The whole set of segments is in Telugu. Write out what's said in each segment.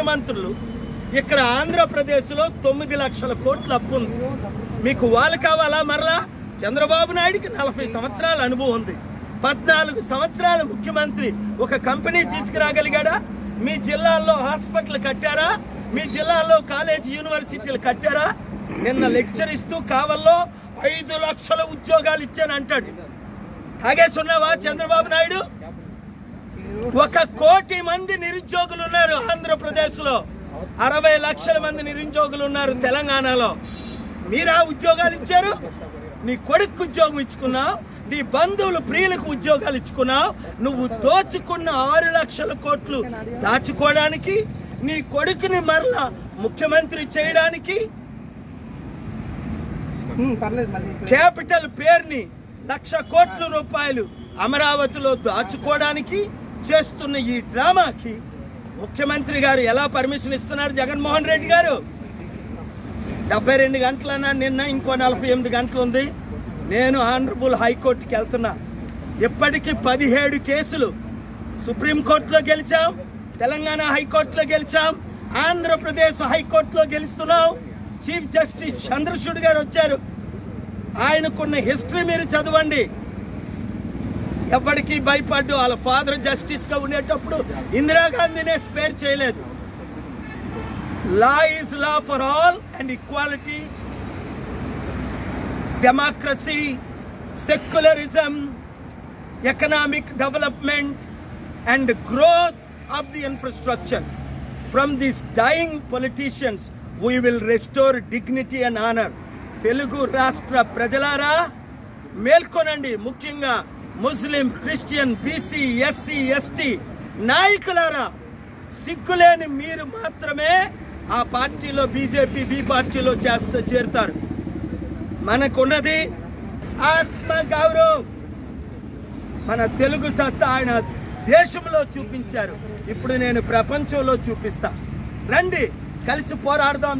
ముఖ్యమంత్రులు ఇక్కడ ఆంధ్రప్రదేశ్లో 9 లక్షల కోట్ల అప్పు ఉంది. మీకు వాళ్ళు కావాలా? మరలా చంద్రబాబు నాయుడికి 40 సంవత్సరాల అనుభవం ఉంది. 14 సంవత్సరాల ముఖ్యమంత్రి ఒక కంపెనీ తీసుకురాగలిగాడా? మీ జిల్లాల్లో హాస్పిటల్ కట్టారా? మీ జిల్లాలో కాలేజీ యూనివర్సిటీలు కట్టారా? నిన్న లెక్చర్ ఇస్తూ కావల్లో 5 లక్షల ఉద్యోగాలు ఇచ్చాను అంటాడు. తాగేసున్నావా చంద్రబాబు నాయుడు? 1 కోటి మంది నిరుద్యోగులు ఉన్నారు ఆంధ్రప్రదేశ్లో. 60 లక్షల మంది నిరుద్యోగులు ఉన్నారు తెలంగాణలో. మీరా ఉద్యోగాలు ఇచ్చారు? నీ కొడుకు ఉద్యోగం ఇచ్చుకున్నావు, నీ బంధువులు ప్రియులకు ఉద్యోగాలు ఇచ్చుకున్నావు. నువ్వు దోచుకున్న 6 లక్షల కోట్లు దాచుకోవడానికి, నీ కొడుకుని మరలా ముఖ్యమంత్రి చేయడానికి, క్యాపిటల్ పేరుని 1,00,000 కోట్ల రూపాయలు అమరావతిలో దాచుకోవడానికి చేస్తున్న ఈ డ్రామాకి ముఖ్యమంత్రి గారు ఎలా పర్మిషన్ ఇస్తున్నారు? జగన్మోహన్ రెడ్డి గారు 72 గంటలన్నా, నిన్న ఇంకో 48 గంటలు ఉంది. నేను ఆనరబుల్ హైకోర్టుకి వెళ్తున్నా. ఇప్పటికీ 17 కేసులు సుప్రీంకోర్టులో గెలిచాం, తెలంగాణ హైకోర్టులో గెలిచాం, ఆంధ్రప్రదేశ్ హైకోర్టులో గెలుస్తున్నాం. చీఫ్ జస్టిస్ చంద్రచూడ్ గారు వచ్చారు. ఆయనకున్న హిస్టరీ మీరు చదవండి. ఎప్పటికీ భయపడ్డు. వాళ్ళ ఫాదర్ జస్టిస్ గా ఉండేటప్పుడు ఇందిరాగాంధీనే స్పేర్ చేయలేదు. Law is law for all and equality, democracy, secularism, economic development and growth of the infrastructure. From these dying politicians, we will restore dignity and honor. Telugu రాష్ట్ర ప్రజలారా మేల్కొనండి. ముఖ్యంగా ముస్లిం, క్రిస్టియన్, బీసీ, ఎస్సీ, ఎస్టీ నాయకులారా, సిగ్గులేని మీరు మాత్రమే ఆ పార్టీలో బీజేపీ బి పార్టీలో చేరుతారు. మనకున్నది ఆత్మ గౌరవం. మన తెలుగు సత్తా ఆయన దేశంలో చూపించారు. ఇప్పుడు నేను ప్రపంచంలో చూపిస్తా. రండి కలిసి పోరాడదాం.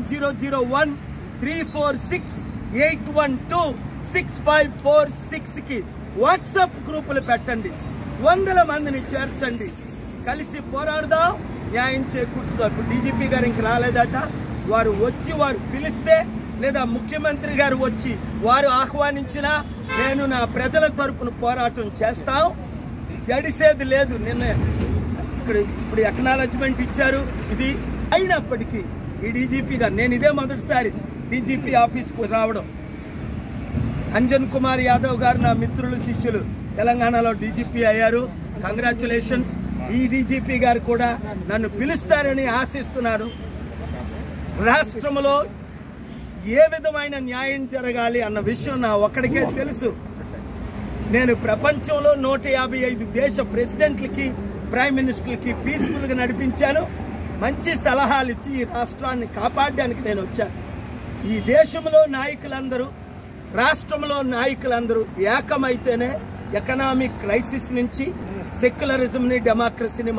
0013468126546కి వాట్సాప్ గ్రూపులు పెట్టండి. 100 మందిని చేర్చండి. కలిసి పోరాడదాం, న్యాయం చేకూర్చుదాం. ఇప్పుడు డీజీపీ గారు ఇంక రాలేదట. వారు వచ్చి వారు పిలిస్తే, లేదా ముఖ్యమంత్రి గారు వచ్చి వారు ఆహ్వానించినా నేను నా ప్రజల తరపున పోరాటం చేస్తాం. జడిసేది లేదు. నిన్న ఇప్పుడు ఎక్నాలజ్మెంట్ ఇచ్చారు. ఇది అయినప్పటికీ ఈ డీజీపీ గారు, నేను ఇదే మొదటిసారి డీజీపీ ఆఫీస్కు రావడం. అంజన్ కుమార్ యాదవ్ గారు నా మిత్రులు, శిష్యులు, తెలంగాణలో డీజీపీ అయ్యారు. కంగ్రాచులేషన్స్. ఈ డీజీపీ గారు కూడా నన్ను పిలుస్తారని ఆశిస్తున్నాను. రాష్ట్రంలో ఏ విధమైన న్యాయం జరగాలి అన్న విషయం నా ఒక్కడికే తెలుసు. నేను ప్రపంచంలో 155 దేశ ప్రెసిడెంట్లకి, ప్రైమ్ మినిస్టర్లకి పీస్ఫుల్గా నడిపించాను. మంచి సలహాలు ఇచ్చి ఈ రాష్ట్రాన్ని కాపాడడానికి నేను వచ్చాను. ఈ దేశంలో నాయకులందరూ, రాష్ట్రంలో నాయకులందరూ ఏకమైతేనే ఎకనామిక్ క్రైసిస్ నుంచి సెక్యులరిజంని, డెమోక్రసీని